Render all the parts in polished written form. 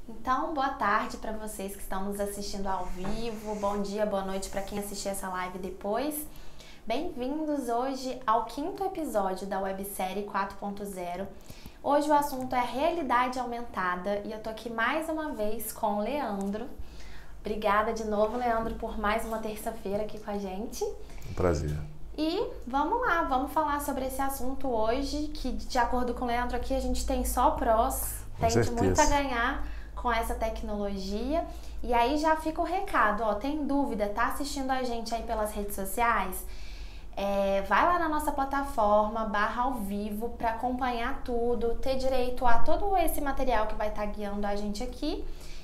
Então, boa tarde para vocês que estão nos assistindo ao vivo, bom dia, boa noite para quem assistir essa live depois. Bem-vindos hoje ao 5º episódio da websérie 4.0. Hoje o assunto é realidade aumentada e eu tô aqui mais uma vez com o Leandro. Obrigada de novo, Leandro, por mais uma terça-feira aqui com a gente. Um prazer. E vamos lá, vamos falar sobre esse assunto hoje, que de acordo com o Leandro aqui a gente tem só prós, tem muito a ganhar com essa tecnologia. E aí já fica o recado, ó, tem dúvida, tá assistindo a gente aí pelas redes sociais? Vai lá na nossa plataforma, /ao vivo, para acompanhar tudo, ter direito a todo esse material que vai estar guiando a gente aqui.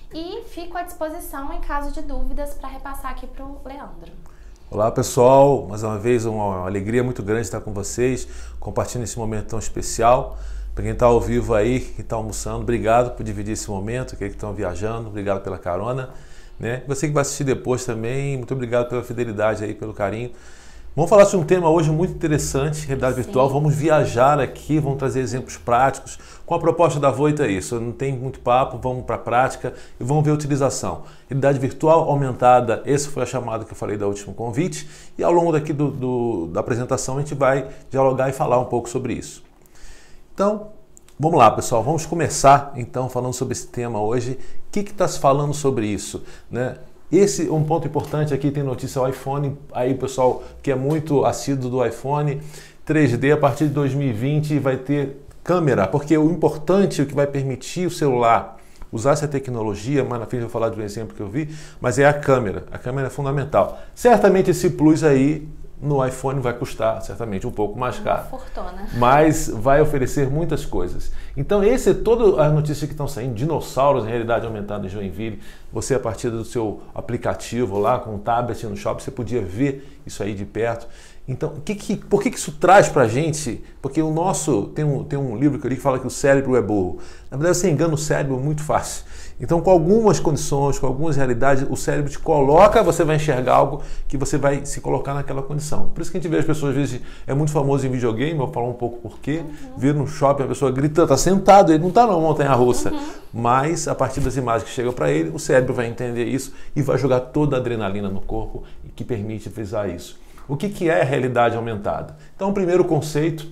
E fico à disposição em caso de dúvidas para repassar aqui para o Leandro. Olá pessoal, mais uma vez uma alegria muito grande estar com vocês, compartilhando esse momento tão especial. Para quem está ao vivo aí, que está almoçando, obrigado por dividir esse momento, aqueles que estão viajando, obrigado pela carona, né? Você que vai assistir depois também, muito obrigado pela fidelidade aí, pelo carinho. Vamos falar sobre um tema hoje muito interessante, realidade virtual. Vamos viajar aqui, vamos trazer exemplos práticos. Com a proposta da Voita é isso, não tem muito papo, vamos para a prática e vamos ver a utilização. Realidade virtual aumentada, essa foi a chamada que eu falei da última convite. E ao longo daqui da apresentação a gente vai dialogar e falar um pouco sobre isso. Então, vamos lá pessoal, vamos começar então falando sobre esse tema hoje. O que está se falando sobre isso, né? Esse é um ponto importante aqui, tem notícia ao iPhone, aí pessoal que é muito assíduo do iPhone, 3D a partir de 2020 vai ter câmera, porque o importante, o que vai permitir o celular usar essa tecnologia, mais na frente eu vou falar de um exemplo que eu vi, mas é a câmera é fundamental. Certamente esse plus aí no iPhone vai custar certamente um pouco mais caro, fortuna, mas vai oferecer muitas coisas. Então esse é todas as notícias que estão saindo, dinossauros em realidade aumentada em Joinville, você a partir do seu aplicativo lá com um tablet no shopping, você podia ver isso aí de perto. Então, por que isso traz pra gente? Porque o nosso, tem um livro que eu li que fala que o cérebro é burro. Na verdade, você engana o cérebro muito fácil. Então, com algumas condições, com algumas realidades, o cérebro te coloca, você vai enxergar algo que você vai se colocar naquela condição. Por isso que a gente vê as pessoas, às vezes, é muito famoso em videogame, eu vou falar um pouco por quê. Vir no shopping, a pessoa grita, tá sentado, ele não tá numa montanha-russa. Mas, a partir das imagens que chegam para ele, o cérebro vai entender isso e vai jogar toda a adrenalina no corpo que permite frisar isso. O que é a realidade aumentada? Então, o primeiro conceito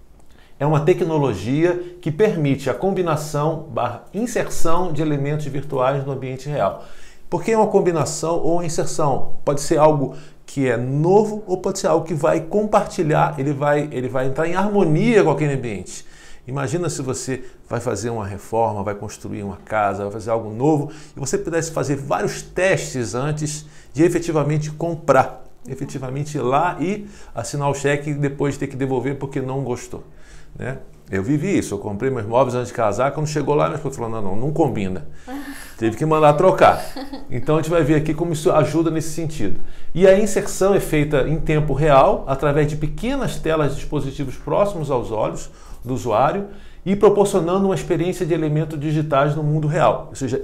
é uma tecnologia que permite a combinação / inserção de elementos virtuais no ambiente real. Por que uma combinação ou inserção? Pode ser algo que é novo ou pode ser algo que vai compartilhar, ele vai entrar em harmonia com aquele ambiente. Imagina se você vai fazer uma reforma, vai construir uma casa, vai fazer algo novo e você pudesse fazer vários testes antes de efetivamente comprar. Efetivamente ir lá e assinar o cheque e depois ter que devolver porque não gostou, né? Eu vivi isso, eu comprei meus móveis antes de casar, quando chegou lá, minha esposa falou, não combina. Teve que mandar trocar. Então a gente vai ver aqui como isso ajuda nesse sentido. E a inserção é feita em tempo real, através de pequenas telas de dispositivos próximos aos olhos do usuário e proporcionando uma experiência de elementos digitais no mundo real. Ou seja,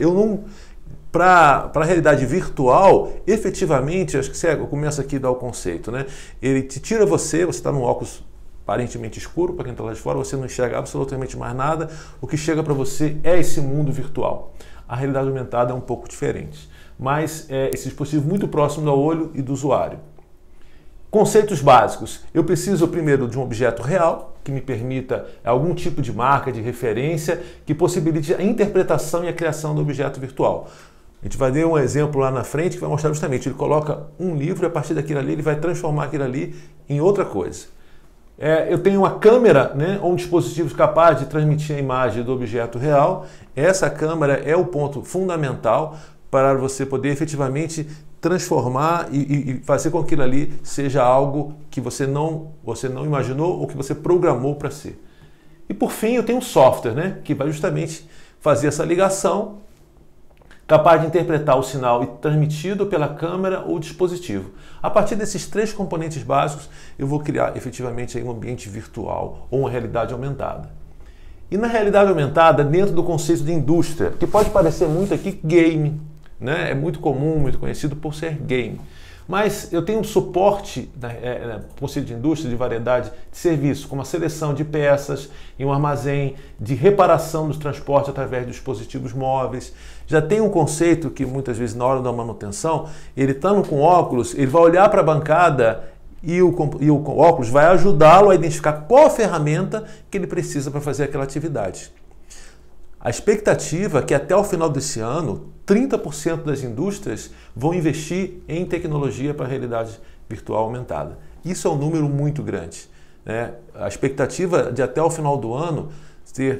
para a realidade virtual, efetivamente, acho que eu começo aqui a dar o conceito, né? Ele te tira você está num óculos aparentemente escuro, para quem está lá de fora, você não enxerga absolutamente mais nada, o que chega para você é esse mundo virtual. A realidade aumentada é um pouco diferente, mas esse dispositivo muito próximo do olho e do usuário. Conceitos básicos. Eu preciso primeiro de um objeto real, que me permita algum tipo de marca, de referência, que possibilite a interpretação e a criação do objeto virtual. A gente vai ver um exemplo lá na frente que vai mostrar justamente, ele coloca um livro e a partir daquilo ali ele vai transformar aquilo ali em outra coisa. Eu tenho uma câmera, né, ou um dispositivo capaz de transmitir a imagem do objeto real. Essa câmera é o ponto fundamental para você poder efetivamente transformar e fazer com que aquilo ali seja algo que você não imaginou ou que você programou para ser. E por fim eu tenho um software, né, que vai justamente fazer essa ligação, capaz de interpretar o sinal transmitido pela câmera ou dispositivo. A partir desses três componentes básicos, eu vou criar efetivamente aí um ambiente virtual ou uma realidade aumentada. E na realidade aumentada, dentro do conceito de indústria, que pode parecer muito aqui game, né? É muito comum, muito conhecido por ser game. Mas eu tenho um suporte no Conselho de Indústria de variedade de serviços, como a seleção de peças em um armazém, de reparação dos transportes através dos dispositivos móveis. Já tem um conceito que muitas vezes na hora da manutenção, ele estando com óculos, ele vai olhar para a bancada e o óculos vai ajudá-lo a identificar qual a ferramenta que ele precisa para fazer aquela atividade. A expectativa é que até o final desse ano, 30% das indústrias vão investir em tecnologia para a realidade virtual aumentada. Isso é um número muito grande, né? A expectativa de até o final do ano ter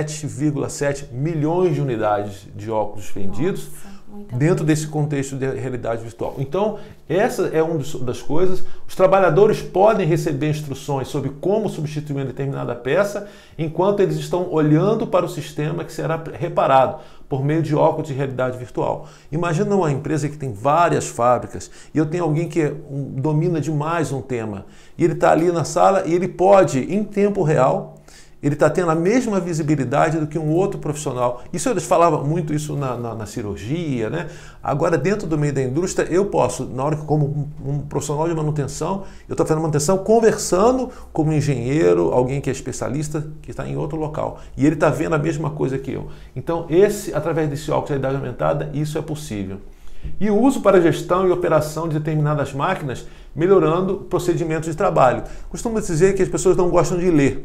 7,7 milhões de unidades de óculos vendidos. Nossa, dentro desse contexto de realidade virtual. Então, essa é uma das coisas. Os trabalhadores podem receber instruções sobre como substituir uma determinada peça, enquanto eles estão olhando para o sistema que será reparado por meio de óculos de realidade virtual. Imagina uma empresa que tem várias fábricas e eu tenho alguém que domina demais um tema. E ele está ali na sala e ele pode, em tempo real, ele está tendo a mesma visibilidade do que um outro profissional. Isso eles falavam muito isso na cirurgia, né? Agora, dentro do meio da indústria, eu posso, na hora que como um profissional de manutenção, eu estou fazendo manutenção conversando com um engenheiro, alguém que é especialista, que está em outro local. E ele está vendo a mesma coisa que eu. Então, através desse óculos de realidade aumentada, isso é possível. E o uso para gestão e operação de determinadas máquinas, melhorando procedimentos de trabalho. Costumo dizer que as pessoas não gostam de ler.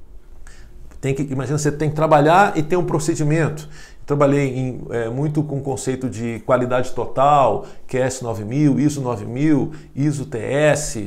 Imagina, você tem que trabalhar e ter um procedimento. Trabalhei muito com o conceito de qualidade total, QS 9000, ISO 9000, ISO TS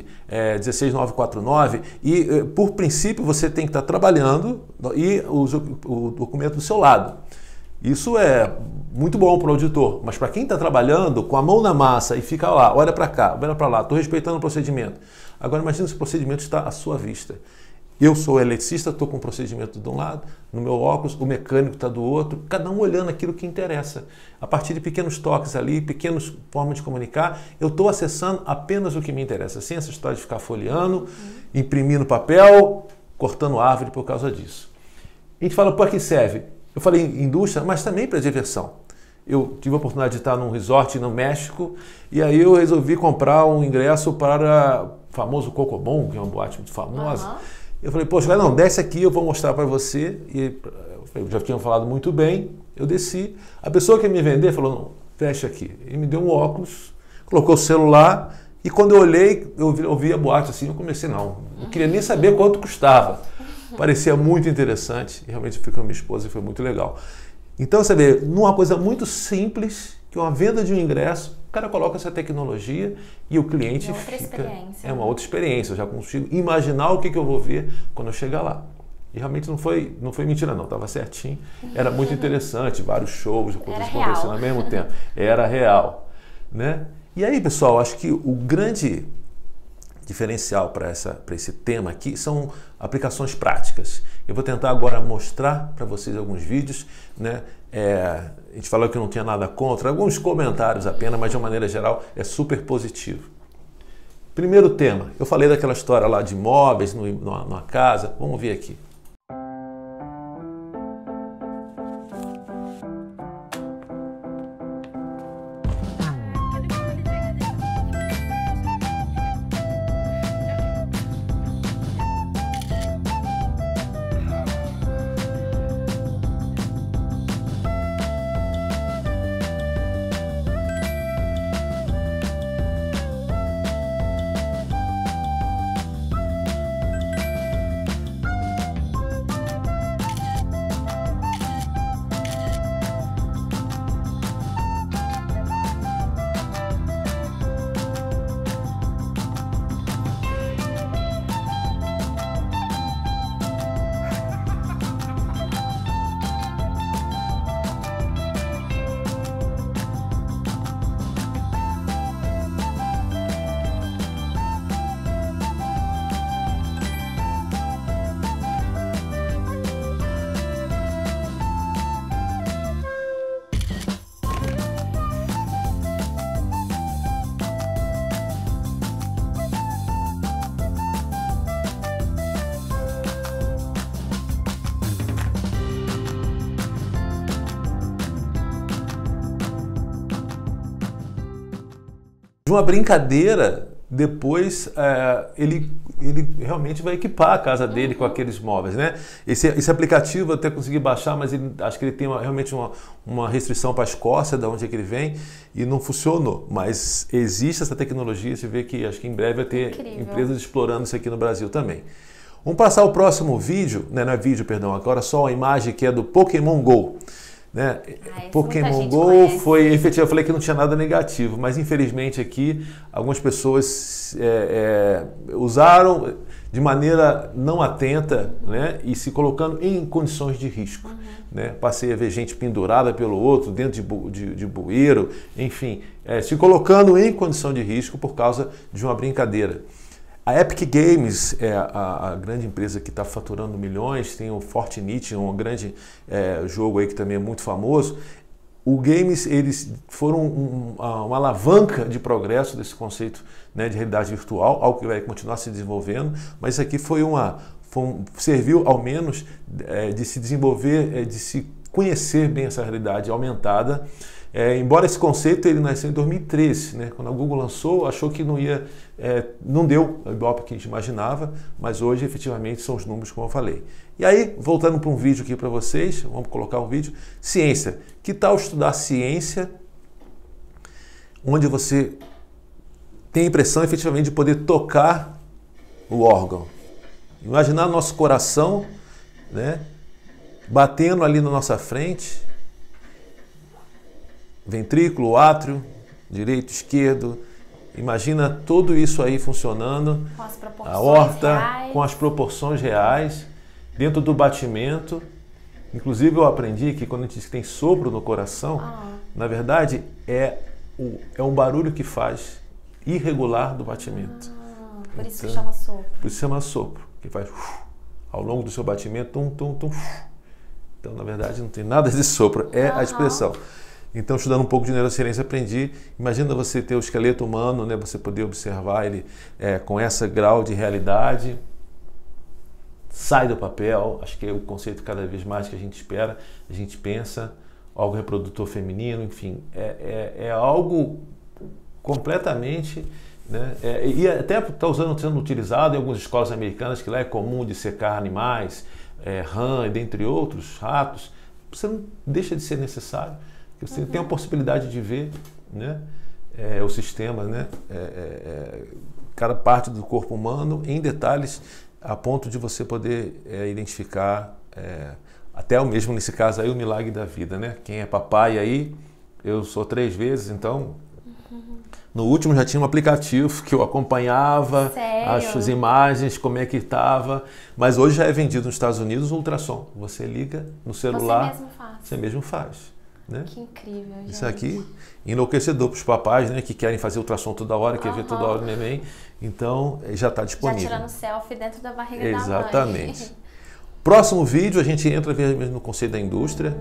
16949 e, por princípio, você tem que estar trabalhando e o documento do seu lado. Isso é muito bom para o auditor, mas para quem está trabalhando com a mão na massa e fica lá, olha para cá, olha para lá, estou respeitando o procedimento. Agora imagina se o procedimento está à sua vista. Eu sou eletricista, estou com o procedimento de um lado, no meu óculos, o mecânico está do outro, cada um olhando aquilo que interessa. A partir de pequenos toques ali, pequenas formas de comunicar, eu estou acessando apenas o que me interessa, sem essa história de ficar folheando, imprimindo papel, cortando árvore por causa disso. A gente fala, para que serve? Eu falei indústria, mas também para diversão. Eu tive a oportunidade de estar num resort no México e aí eu resolvi comprar um ingresso para o famoso Cocobon, que é uma boate muito famosa. Eu falei, poxa, não, desce aqui, eu vou mostrar para você. E eu já tinha falado muito bem, eu desci. A pessoa que ia me vender falou, não, fecha aqui. E me deu um óculos, colocou o celular e quando eu olhei, eu ouvi a boate assim, eu comecei, não queria nem saber quanto custava. Parecia muito interessante e realmente fui com a minha esposa e foi muito legal. Então, você vê, numa coisa muito simples, que é uma venda de um ingresso, o cara coloca essa tecnologia e o cliente é uma outra experiência. Eu já consigo imaginar o que eu vou ver quando eu chegar lá. E realmente não foi mentira não, estava certinho. Era muito interessante, vários shows acontecendo ao mesmo tempo. Era real, né? E aí, pessoal, acho que o grande diferencial para esse tema aqui são aplicações práticas. Eu vou tentar agora mostrar para vocês alguns vídeos, né? A gente falou que não tinha nada contra, alguns comentários apenas, mas de uma maneira geral é super positivo. Primeiro tema, eu falei daquela história lá de imóveis numa casa, vamos ver aqui. uma brincadeira, depois ele realmente vai equipar a casa dele com aqueles móveis, né? Esse aplicativo eu até consegui baixar, mas acho que ele tem realmente uma restrição para a Escócia, da onde é que ele vem, e não funcionou. Mas existe essa tecnologia, você vê que acho que em breve vai ter empresas explorando isso aqui no Brasil também. Vamos passar o próximo vídeo, né? Não é vídeo, perdão, agora só a imagem que é do Pokémon GO. Né? Pokémon GO foi efetivo, eu falei que não tinha nada negativo, mas infelizmente aqui algumas pessoas usaram de maneira não atenta, né? E se colocando em condições de risco. Né? Passei a ver gente pendurada pelo outro, dentro de bueiro, enfim, se colocando em condição de risco por causa de uma brincadeira. A Epic Games é a grande empresa que está faturando milhões, tem o Fortnite, um grande jogo aí que também é muito famoso. O Games, eles foram uma alavanca de progresso desse conceito, né, de realidade virtual, algo que vai continuar se desenvolvendo, mas isso aqui serviu ao menos de se desenvolver, de se conhecer bem essa realidade aumentada. Embora esse conceito ele nasceu em 2013, né? Quando a Google lançou, achou que não deu o ibope que a gente imaginava, mas hoje efetivamente são os números como eu falei. E aí, voltando para um vídeo aqui para vocês, vamos colocar um vídeo, ciência. Que tal estudar ciência onde você tem a impressão efetivamente de poder tocar o órgão? Imaginar nosso coração, né, batendo ali na nossa frente, ventrículo, átrio, direito, esquerdo. Imagina tudo isso aí funcionando, a aorta com as proporções reais, dentro do batimento. Inclusive eu aprendi que quando a gente diz que tem sopro no coração, na verdade é um barulho que faz irregular do batimento. Por isso que chama sopro. Por isso chama sopro, que faz ao longo do seu batimento, tum, tum, tum. Então, na verdade, não tem nada de sopro, é a expressão. Então, estudando um pouco de neurociência, aprendi. Imagina você ter o esqueleto humano, né? Você poder observar ele com esse grau de realidade. Sai do papel, acho que é o conceito cada vez mais que a gente espera, a gente pensa, algo reprodutor feminino, enfim, é algo completamente, né? E até está sendo utilizado em algumas escolas americanas, que lá é comum de secar animais, rã, dentre outros, ratos. Você não deixa de ser necessário. Você tem a possibilidade de ver, né, o sistema, né, cada parte do corpo humano em detalhes, a ponto de você poder identificar, até o mesmo nesse caso aí, o milagre da vida, né? Quem é papai aí, eu sou 3 vezes, então no último já tinha um aplicativo que eu acompanhava as imagens, como é que estava, mas hoje já é vendido nos Estados Unidos o ultrassom. Você liga no celular, você mesmo faz. Né? Que incrível, gente. Isso aqui, enlouquecedor para os papais, né, que querem fazer ultrassom toda hora, quer ver toda hora o neném. Então, já está disponível. Já tirando selfie dentro da barriga da mãe. Exatamente. Próximo vídeo, a gente entra mesmo no conceito da indústria.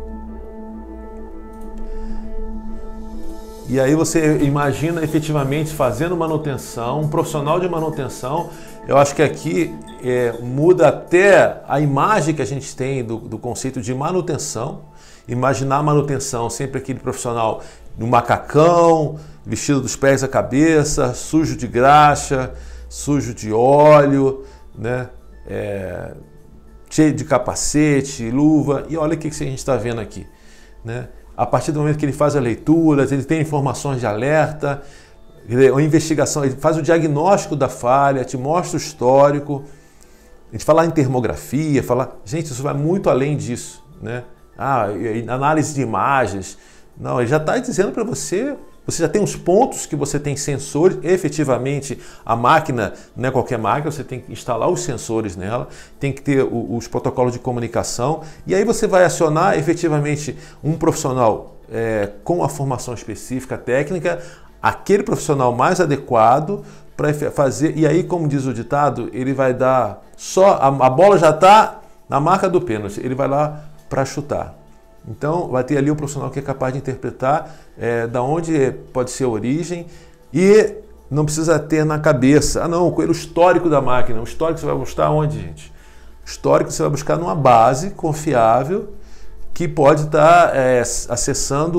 E aí você imagina efetivamente fazendo manutenção, um profissional de manutenção. Eu acho que aqui muda até a imagem que a gente tem do conceito de manutenção. Imaginar a manutenção, sempre aquele profissional no macacão, vestido dos pés à cabeça, sujo de graxa, sujo de óleo, né? Cheio de capacete, luva. E olha o que a gente está vendo aqui, né? A partir do momento que ele faz as leituras, ele tem informações de alerta, a investigação, ele faz o diagnóstico da falha, te mostra o histórico. A gente fala em termografia, gente, isso vai muito além disso, né? Análise de imagens. Não, ele já está dizendo para você, você já tem os pontos que você tem sensores, efetivamente a máquina, não é qualquer máquina, você tem que instalar os sensores nela, tem que ter os protocolos de comunicação, e aí você vai acionar efetivamente um profissional com a formação específica, técnica, aquele profissional mais adequado para fazer, e aí, como diz o ditado, ele vai dar a bola já está na marca do pênalti, ele vai lá para chutar. Então vai ter ali o profissional que é capaz de interpretar da onde pode ser a origem, e não precisa ter na cabeça, o histórico da máquina. O histórico você vai buscar onde, gente? O histórico você vai buscar numa base confiável que pode estar acessando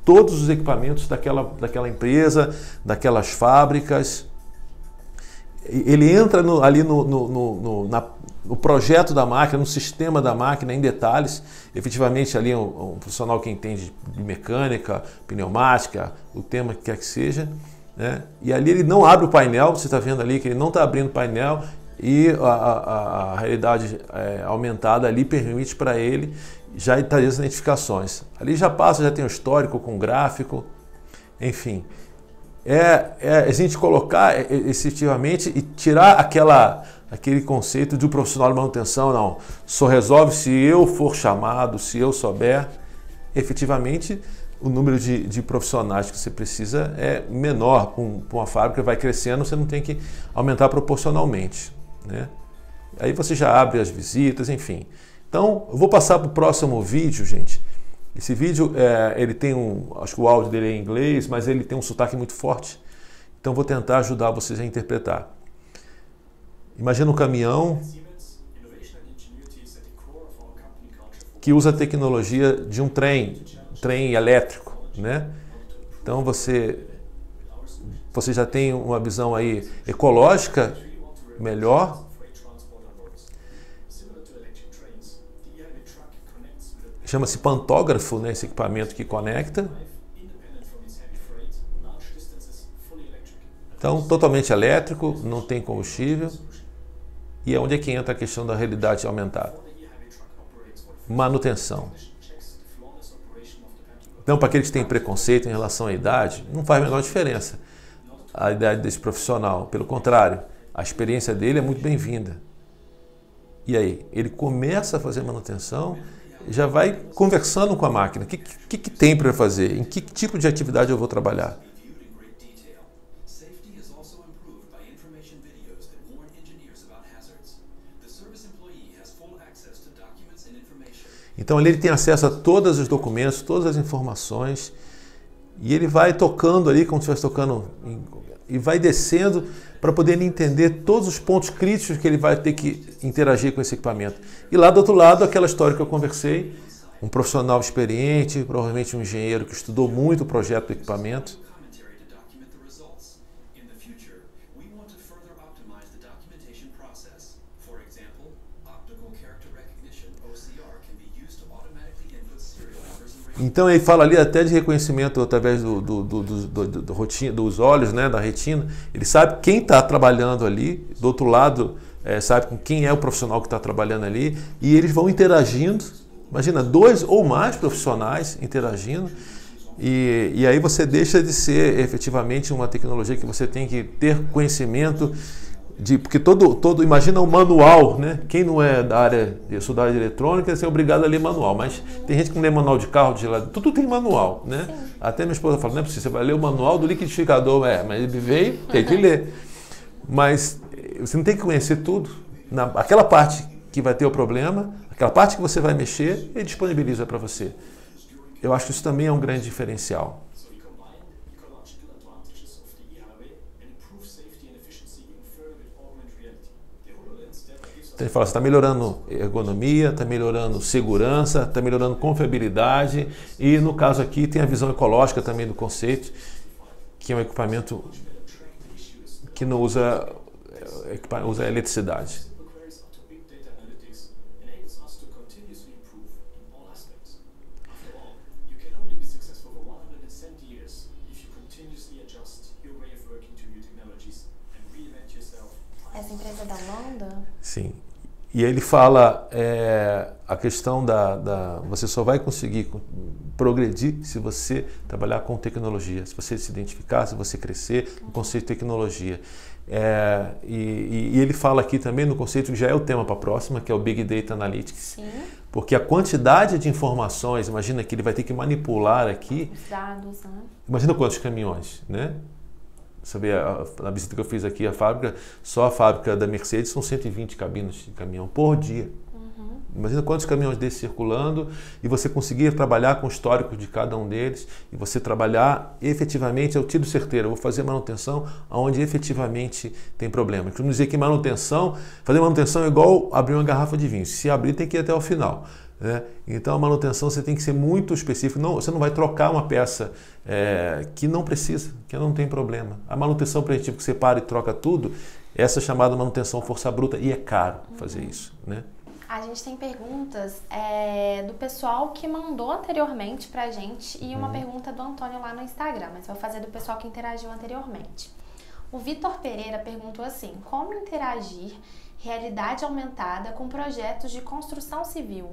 todos os equipamentos daquela empresa, daquelas fábricas. Ele entra ali no projeto da máquina, no sistema da máquina, em detalhes. Efetivamente, ali um profissional que entende de mecânica, pneumática, o tema que quer que seja, né? E ali ele não abre o painel, você está vendo ali que ele não está abrindo o painel, e a realidade aumentada ali permite para ele já trazer as identificações. Ali já tem o histórico com gráfico, enfim. A gente colocar efetivamente e tirar aquele conceito de um profissional de manutenção, não, só resolve se eu for chamado, se eu souber. Efetivamente, o número de profissionais que você precisa é menor, para uma fábrica vai crescendo, você não tem que aumentar proporcionalmente, né? Aí você já abre as visitas, enfim. Então, eu vou passar para o próximo vídeo, gente. Esse vídeo, ele tem acho que o áudio dele é em inglês, mas ele tem um sotaque muito forte. Então, vou tentar ajudar vocês a interpretar. Imagina um caminhão que usa a tecnologia de um trem elétrico, né? Então, você já tem uma visão aí ecológica melhor. Chama-se pantógrafo, né, esse equipamento que conecta. Então, totalmente elétrico, não tem combustível. E é onde é que entra a questão da realidade aumentada. Manutenção. Então, para aqueles que têm preconceito em relação à idade, não faz a menor diferença a idade desse profissional. Pelo contrário, a experiência dele é muito bem-vinda. E aí, ele começa a fazer manutenção, já vai conversando com a máquina. O que tem para fazer? Em que tipo de atividade eu vou trabalhar? Então ele tem acesso a todos os documentos, todas as informações, e ele vai tocando ali, como se estivesse tocando, e vai descendo para poder entender todos os pontos críticos que ele vai ter que interagir com esse equipamento. E lá do outro lado, aquela história que eu conversei, um profissional experiente, provavelmente um engenheiro que estudou muito o projeto do equipamento. Então ele fala ali até de reconhecimento através dos olhos, né, da retina. Ele sabe quem está trabalhando ali, do outro lado sabe com quem é o profissional que está trabalhando ali, e eles vão interagindo. Imagina, 2 ou mais profissionais interagindo, e aí você deixa de ser efetivamente uma tecnologia que você tem que ter conhecimento porque imagina o manual, né? Quem não é da área, eu sou da área de eletrônica, você é obrigado a ler manual, mas tem gente que não lê manual de carro, de geladeira, tudo tem manual, né? Sim. Até minha esposa fala, não é possível, você vai ler o manual do liquidificador, mas ele veio, tem que ler. Mas você não tem que conhecer tudo. Aquela parte que vai ter o problema, aquela parte que você vai mexer, ele disponibiliza para você. Eu acho que isso também é um grande diferencial. Então ele fala, você está melhorando ergonomia, está melhorando segurança, está melhorando confiabilidade, e no caso aqui tem a visão ecológica também do conceito, que é um equipamento que não usa eletricidade. Essa empresa da Londa? Sim. E ele fala a questão você só vai conseguir progredir se você trabalhar com tecnologia, se você se identificar, se você crescer no conceito de tecnologia. E ele fala aqui também no conceito que já é o tema para a próxima, que é o Big Data Analytics. Sim. Porque a quantidade de informações, imagina que ele vai ter que manipular aqui. Os dados, né? Imagina quantos caminhões, né? Sabe, a visita que eu fiz aqui, só a fábrica da Mercedes são 120 cabinas de caminhão por dia. Uhum. Imagina quantos caminhões desses circulando, e você conseguir trabalhar com o histórico de cada um deles, e você trabalhar efetivamente, eu tiro certeiro, eu vou fazer manutenção onde efetivamente tem problema. Quero dizer que fazer manutenção é igual abrir uma garrafa de vinho. Se abrir, tem que ir até o final. né? Então a manutenção você tem que ser muito específico. Não, você não vai trocar uma peça que não precisa, que não tem problema. A manutenção preventiva que você para e troca tudo, essa é chamada manutenção força bruta e é caro fazer isso, né? A gente tem perguntas do pessoal que mandou anteriormente pra gente e uma pergunta do Antônio lá no Instagram, mas vou fazer do pessoal que interagiu anteriormente. O Vitor Pereira perguntou assim: como interagir realidade aumentada com projetos de construção civil?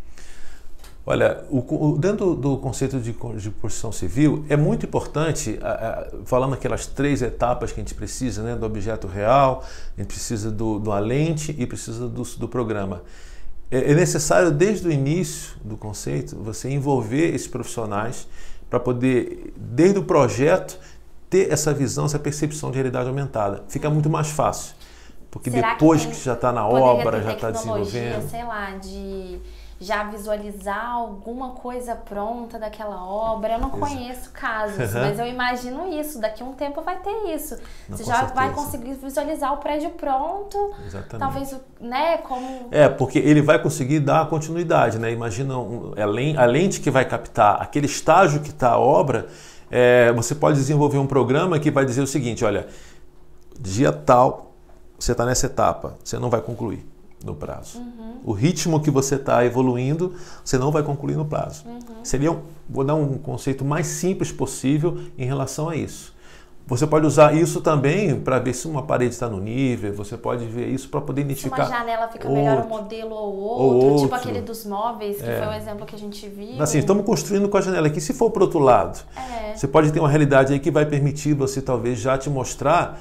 Olha, dentro do conceito de construção civil, é muito importante, falando aquelas 3 etapas que a gente precisa, né, do objeto real, a gente precisa da lente e precisa do programa. É necessário, desde o início do conceito, você envolver esses profissionais para poder, desde o projeto, ter essa visão, essa percepção de realidade aumentada. Fica muito mais fácil, porque depois que já está na obra, já está desenvolvendo... sei lá, de já visualizar alguma coisa pronta daquela obra. Eu não conheço casos, mas eu imagino isso. Daqui a um tempo vai ter isso. Você já vai conseguir visualizar o prédio pronto. Exatamente. Talvez, né, como... porque ele vai conseguir dar continuidade, né? Imagina a lente que vai captar aquele estágio que está a obra. Você pode desenvolver um programa que vai dizer o seguinte: olha, dia tal, você está nessa etapa, você não vai concluir no prazo. O ritmo que você está evoluindo, você não vai concluir no prazo. Vou dar um conceito mais simples possível em relação a isso. Você pode usar isso também para ver se uma parede está no nível, você pode ver isso para poder identificar... Se uma janela fica melhor um modelo ou outro, tipo aquele dos móveis, que foi o exemplo que a gente viu. Assim, estamos construindo com a janela aqui. Se for para o outro lado, você pode ter uma realidade aí que vai permitir você talvez já te mostrar...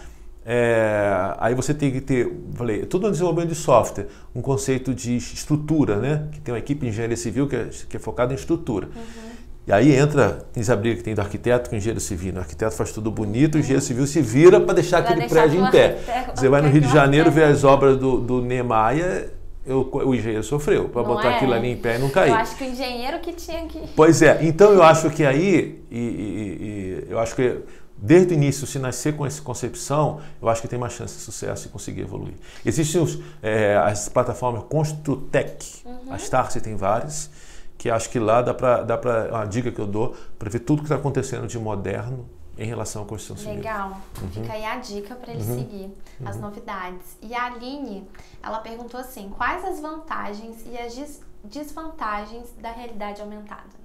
aí você tem que ter, tudo no desenvolvimento de software, um conceito de estrutura, né? Que tem uma equipe de engenharia civil que é focada em estrutura. E aí entra a briga que tem do arquiteto com o engenheiro civil. O arquiteto faz tudo bonito, o engenheiro civil se vira para deixar aquele prédio em pé. Você vai no Rio de Janeiro ver as obras do Niemeyer, o engenheiro sofreu para botar aquilo ali em pé e não cair. Eu acho que o engenheiro que tinha que... Pois é, então eu acho que aí, eu acho que desde o início, se nascer com essa concepção, eu acho que tem mais chance de sucesso e conseguir evoluir. Existem as plataformas Construtec, a Starcy tem várias, que acho que lá dá para uma dica que eu dou, para ver tudo que está acontecendo de moderno em relação à construção civil. Legal. Fica aí a dica para ele seguir as novidades. E a Aline, ela perguntou assim: quais as vantagens e as desvantagens da realidade aumentada?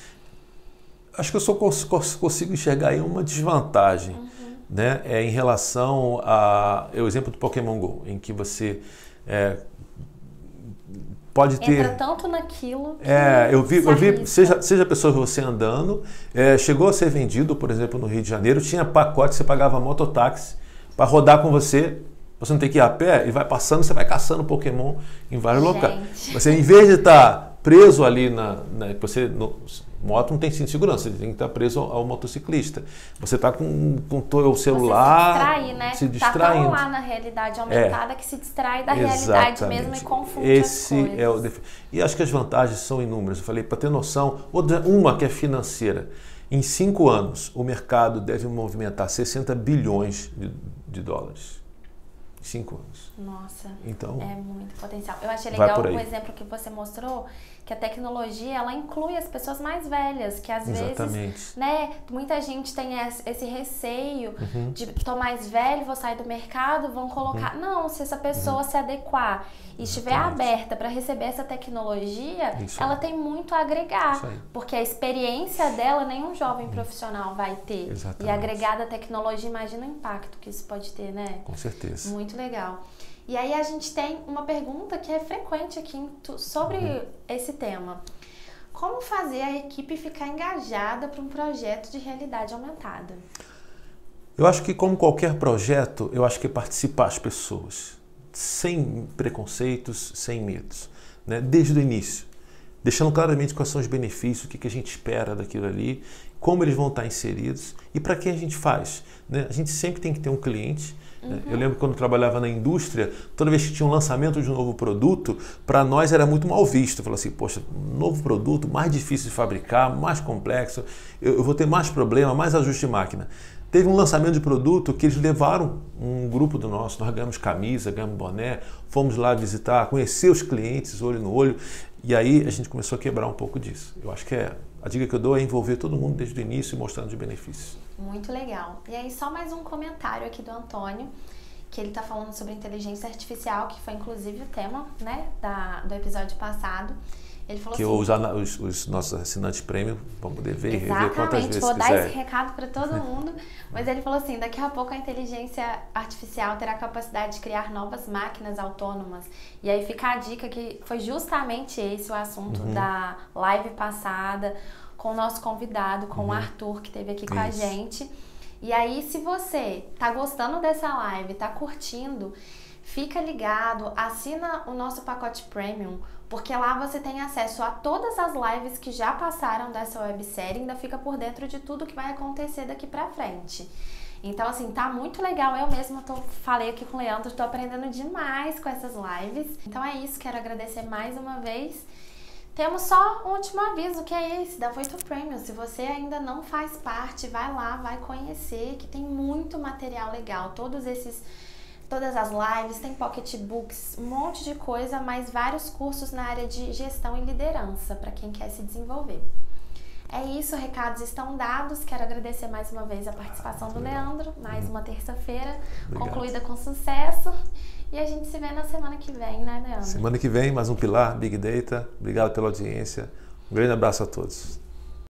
Acho que eu só consigo enxergar aí uma desvantagem, né? Em relação ao exemplo do Pokémon GO, em que você pode ter... Entra tanto naquilo que eu vi seja a pessoa que você andando, chegou a ser vendido, por exemplo, no Rio de Janeiro, tinha pacote, você pagava mototáxi para rodar com você não tem que ir a pé, e vai passando, você vai caçando Pokémon em vários locais. Você, em vez de estar preso ali moto não tem cinto de segurança, você tem que estar preso ao motociclista. Você está com o celular... Você se distrai, né? Se distraindo. Tá tão lá na realidade aumentada que se distrai da realidade mesmo e confunde as coisas. E acho que as vantagens são inúmeras. Eu falei, para ter noção, uma que é financeira. Em 5 anos, o mercado deve movimentar 60 bilhões de dólares. 5 anos. Nossa, então, é muito potencial. Eu achei legal o exemplo que você mostrou, que a tecnologia, ela inclui as pessoas mais velhas, que às vezes, né, muita gente tem esse receio de tô mais velho, vou sair do mercado, vão colocar... Não, se essa pessoa se adequar e estiver aberta para receber essa tecnologia, ela tem muito a agregar, porque a experiência dela nenhum jovem profissional vai ter. Exatamente. E agregada à tecnologia, imagina o impacto que isso pode ter, né? Com certeza. Muito legal. E aí a gente tem uma pergunta que é frequente aqui sobre esse tema. Como fazer a equipe ficar engajada para um projeto de realidade aumentada? Eu acho que, como qualquer projeto, eu acho que é participar as pessoas, sem preconceitos, sem medos, né? Desde o início, deixando claramente quais são os benefícios, o que a gente espera daquilo ali, como eles vão estar inseridos e para quem a gente faz, né? A gente sempre tem que ter um cliente. Eu lembro quando eu trabalhava na indústria, toda vez que tinha um lançamento de um novo produto, para nós era muito mal visto. Eu falava assim, poxa, novo produto, mais difícil de fabricar, mais complexo, eu vou ter mais problema, mais ajuste de máquina. Teve um lançamento de produto que eles levaram um grupo do nosso, nós ganhamos camisa, ganhamos boné, fomos lá visitar, conhecer os clientes olho no olho, E aí a gente começou a quebrar um pouco disso. Eu acho que a dica que eu dou é envolver todo mundo desde o início e mostrando os benefícios. Muito legal. E aí só mais um comentário aqui do Antônio, que ele está falando sobre inteligência artificial, que foi inclusive o tema, né, do episódio passado. Ele falou que assim, os nossos assinantes premium vão poder ver e rever quantas vezes vou quiser. dar esse recado para todo mundo, mas ele falou assim, daqui a pouco a inteligência artificial terá a capacidade de criar novas máquinas autônomas. E aí fica a dica que foi justamente esse o assunto da live passada, com o nosso convidado, com o Arthur, que esteve aqui com a gente. E aí, se você tá gostando dessa live, tá curtindo, fica ligado, assina o nosso pacote Premium, porque lá você tem acesso a todas as lives que já passaram dessa websérie, ainda fica por dentro de tudo que vai acontecer daqui pra frente. Então, assim, tá muito legal. Eu mesma falei aqui com o Leandro, tô aprendendo demais com essas lives. Então é isso, quero agradecer mais uma vez. Temos só um último aviso, que é esse, da Voito Premium. Se você ainda não faz parte, vai lá, vai conhecer, que tem muito material legal. Todas as lives, tem pocketbooks, um monte de coisa, mais vários cursos na área de gestão e liderança, para quem quer se desenvolver. É isso, recados estão dados. Quero agradecer mais uma vez a participação do Leandro. Mais uma terça-feira concluída com sucesso. E a gente se vê na semana que vem, né, Leandro? Semana que vem, mais um Pilar Big Data. Obrigado pela audiência. Um grande abraço a todos.